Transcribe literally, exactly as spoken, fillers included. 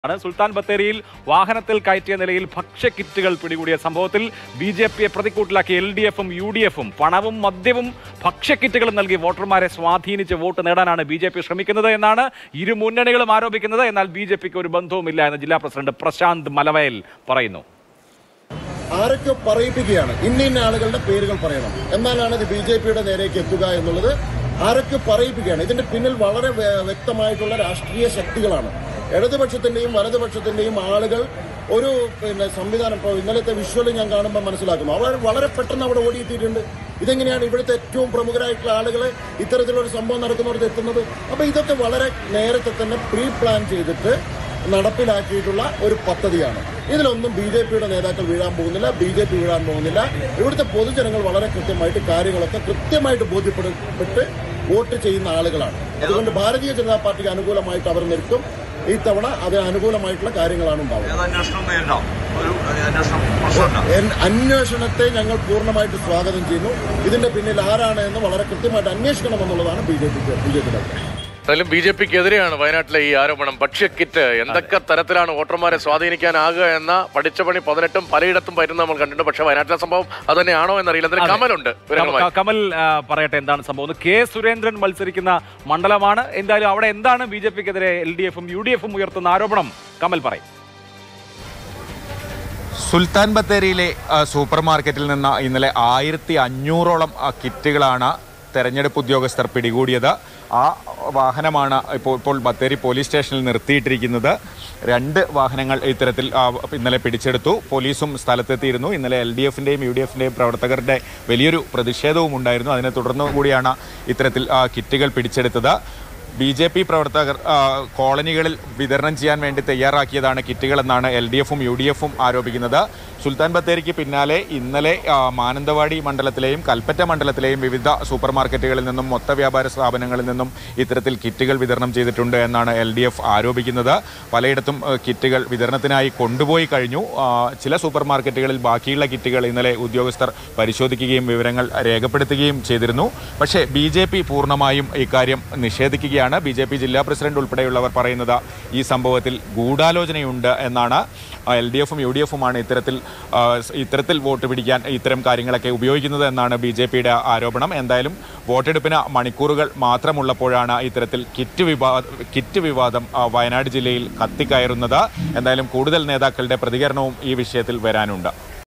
സുൽത്താൻ ബത്തേരിയിൽ വാഹനത്തിൽ കയറ്റിയ നിലയിൽ ഭക്ഷ്യക്കിറ്റുകൾ പിടികൂടിയ സംഭവത്തിൽ ബി ജെ പിയെ പ്രതിക്കൂട്ടിലാക്കിയ എൽ ഡി എഫും യു ഡി എഫും പണവും മദ്യവും ഭക്ഷ്യക്കിറ്റുകളും നൽകി വോട്ടർമാരെ സ്വാധീനിച്ച് വോട്ട് നേടാനാണ് ബി ജെ പി ശ്രമിക്കുന്നത് എന്നാണ് ഇരു മുന്നണികളും ആരോപിക്കുന്നത്. എന്നാൽ ബി ജെ പിക്ക് ഒരു ബന്ധവുമില്ല എന്ന് ജില്ലാ പ്രസിഡന്റ് പ്രശാന്ത് മലവയൽ പറയുന്നു. ആരൊക്കെ പറയിപ്പിക്കുകയാണ്, ഇന്ന ഇന്ന ആളുകളുടെ പേരുകൾ പറയണം, എന്നാലാണ് ഇത് ബി ജെ പിയുടെ നേരേക്ക് എത്തുക എന്നുള്ളത് ആരൊക്കെ പറയിപ്പിക്കുകയാണ്. ഇതിന്റെ പിന്നിൽ വളരെ വ്യക്തമായിട്ടുള്ള രാഷ്ട്രീയ ശക്തികളാണ്. ഇടതുപക്ഷത്തിന്റെയും വലതുപക്ഷത്തിന്റെയും ആളുകൾ ഒരു പിന്നെ സംവിധാനം, ഇപ്പോൾ ഇന്നലത്തെ വിഷ്വൽ ഞാൻ കാണുമ്പോൾ മനസ്സിലാക്കുന്നു, അവർ വളരെ പെട്ടെന്ന് അവിടെ ഓടിയെത്തിയിട്ടുണ്ട്. ഇതെങ്ങനെയാണ് ഇവിടുത്തെ ഏറ്റവും പ്രമുഖരായിട്ടുള്ള ആളുകളെ ഇത്തരത്തിലൊരു സംഭവം നടക്കുന്നവർക്ക് എത്തുന്നത്? അപ്പൊ ഇതൊക്കെ വളരെ നേരത്തെ തന്നെ പ്രീ പ്ലാൻ ചെയ്തിട്ട് നടപ്പിലാക്കിയിട്ടുള്ള ഒരു പദ്ധതിയാണ്. ഇതിലൊന്നും ബി ജെ പിയുടെ നേതാക്കൾ വീഴാൻ പോകുന്നില്ല, ബി ജെ പി വീഴാൻ പോകുന്നില്ല. ഇവിടുത്തെ പൊതുജനങ്ങൾ വളരെ കൃത്യമായിട്ട് കാര്യങ്ങളൊക്കെ കൃത്യമായിട്ട് ബോധ്യപ്പെട്ട് വോട്ട് ചെയ്യുന്ന ആളുകളാണ്. അതുകൊണ്ട് ഭാരതീയ ജനതാ പാർട്ടിക്ക് അനുകൂലമായിട്ട് അവർ നിൽക്കും. ഇത്തവണ അതിന് അനുകൂലമായിട്ടുള്ള കാര്യങ്ങളാണ് ഉണ്ടാവുന്നത്. അന്വേഷണത്തെ ഞങ്ങൾ പൂർണ്ണമായിട്ട് സ്വാഗതം ചെയ്യുന്നു. ഇതിന്റെ പിന്നിൽ ആരാണ് എന്ന് വളരെ കൃത്യമായിട്ട് അന്വേഷിക്കണമെന്നുള്ളതാണ് ബി ജെ പിക്ക് ബി ജെ പിയുടെ എന്തായാലും ബി ജെ പിക്ക് എതിരെയാണ് വയനാട്ടിലെ ഈ ആരോപണം. ഭക്ഷ്യക്കിറ്റ് എന്തൊക്കെ തരത്തിലാണ് വോട്ടർമാരെ സ്വാധീനിക്കാനാകുക എന്ന പഠിച്ച പണി പതിനെട്ടും പലയിടത്തും പറ്റുന്ന നമ്മൾ കണ്ടിട്ടുണ്ട്. പക്ഷേ വയനാട്ടിലെ സംഭവം അത് തന്നെയാണോ എന്നറിയില്ല. എന്തായാലും കമലുണ്ട്. കമൽ പറയട്ടെ എന്താണ് സംഭവം. കെ സുരേന്ദ്രൻ മത്സരിക്കുന്ന മണ്ഡലമാണ്. എന്തായാലും അവിടെ എന്താണ് ബി ജെ പിക്കെതിരെ എൽ ഡി എഫും യു ഡി എഫും ഉയർത്തുന്ന ആരോപണം? കമൽ പറയും. സുൽത്താൻ ബത്തേരിയിലെ സൂപ്പർ മാർക്കറ്റിൽ നിന്ന് ഇന്നലെ ആയിരത്തി അഞ്ഞൂറോളം കിറ്റുകളാണ് തെരഞ്ഞെടുപ്പ് ഉദ്യോഗസ്ഥർ പിടികൂടിയത്. ആ വാഹനമാണ് ഇപ്പോൾ ഇപ്പോൾ ബത്തേരി പോലീസ് സ്റ്റേഷനിൽ നിർത്തിയിട്ടിരിക്കുന്നത്. രണ്ട് വാഹനങ്ങൾ ഇത്തരത്തിൽ ഇന്നലെ പിടിച്ചെടുത്തു. പോലീസും സ്ഥലത്തെത്തിയിരുന്നു. ഇന്നലെ എൽ ഡി എഫിൻ്റെയും യു ഡി എഫിൻ്റെയും പ്രവർത്തകരുടെ വലിയൊരു പ്രതിഷേധവും ഉണ്ടായിരുന്നു. അതിനെ തുടർന്നു കൂടിയാണ് ഇത്തരത്തിൽ കിറ്റുകൾ പിടിച്ചെടുത്തത്. ബി ജെ പി പ്രവർത്തകർ കോളനികളിൽ വിതരണം ചെയ്യാൻ വേണ്ടി തയ്യാറാക്കിയതാണ് കിറ്റുകളെന്നാണ് എൽ ഡി എഫും യു ഡി എഫും ആരോപിക്കുന്നത്. സുൽത്താൻ ബത്തേരിക്ക് പിന്നാലെ ഇന്നലെ മാനന്തവാടി മണ്ഡലത്തിലെയും കൽപ്പറ്റ മണ്ഡലത്തിലെയും വിവിധ സൂപ്പർ മാർക്കറ്റുകളിൽ നിന്നും മൊത്ത വ്യാപാര സ്ഥാപനങ്ങളിൽ നിന്നും ഇത്തരത്തിൽ കിറ്റുകൾ വിതരണം ചെയ്തിട്ടുണ്ട് എന്നാണ് എൽ ഡി എഫ് ആരോപിക്കുന്നത്. പലയിടത്തും കിറ്റുകൾ വിതരണത്തിനായി കൊണ്ടുപോയി കഴിഞ്ഞു. ചില സൂപ്പർ മാർക്കറ്റുകളിൽ ബാക്കിയുള്ള കിറ്റുകൾ ഇന്നലെ ഉദ്യോഗസ്ഥർ പരിശോധിക്കുകയും വിവരങ്ങൾ രേഖപ്പെടുത്തുകയും ചെയ്തിരുന്നു. പക്ഷേ ബി ജെ പി പൂർണ്ണമായും ഇക്കാര്യം നിഷേധിക്കുകയാണ്. ബി ജെ പി ജില്ലാ പ്രസിഡന്റ് ഉൾപ്പെടെയുള്ളവർ പറയുന്നത് ഈ സംഭവത്തിൽ ഗൂഢാലോചനയുണ്ട് എന്നാണ്. എൽ ഡി എഫും യു ഡി എഫുമാണ് ഇത്തരത്തിൽ ഇത്തരത്തിൽ വോട്ട് പിടിക്കാൻ ഇത്തരം കാര്യങ്ങളൊക്കെ ഉപയോഗിക്കുന്നത് എന്നാണ് ബി ജെ പിയുടെ ആരോപണം. എന്തായാലും വോട്ടെടുപ്പിന് മണിക്കൂറുകൾ മാത്രമുള്ളപ്പോഴാണ് ഇത്തരത്തിൽ കിറ്റ് വിവാദ കിറ്റ് വിവാദം വയനാട് ജില്ലയിൽ കത്തിക്കയറുന്നത്. എന്തായാലും കൂടുതൽ നേതാക്കളുടെ പ്രതികരണവും ഈ വിഷയത്തിൽ വരാനുണ്ട്.